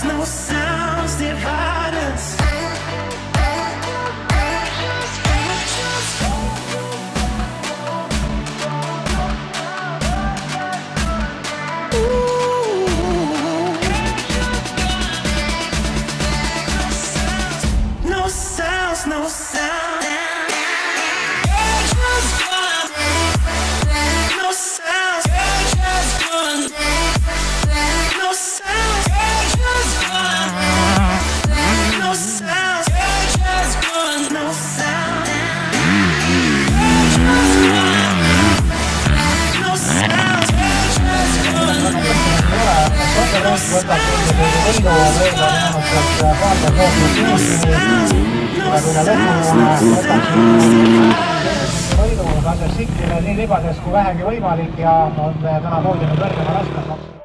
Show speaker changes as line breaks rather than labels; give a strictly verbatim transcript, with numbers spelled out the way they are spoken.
no sounds divide us. No sounds, no sound. No sounds. No sounds. No sounds. No sound. No sounds.
võidu saades siktile nii libades kui vähegi võimalik ja on täna moodinud kõrgema raskusmaksu.